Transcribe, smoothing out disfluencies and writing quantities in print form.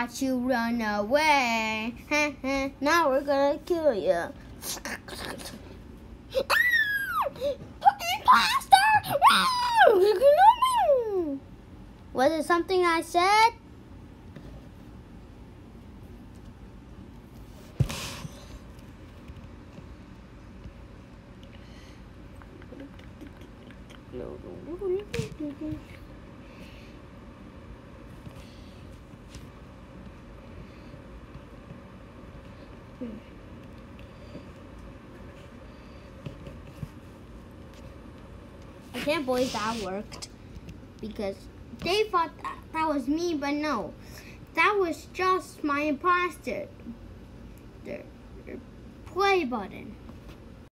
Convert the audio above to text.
watch you run away. Now we're gonna kill you. Imposter! Was it something I said? I can't believe that worked, because they thought that was me, but no, that was just my imposter. The play button.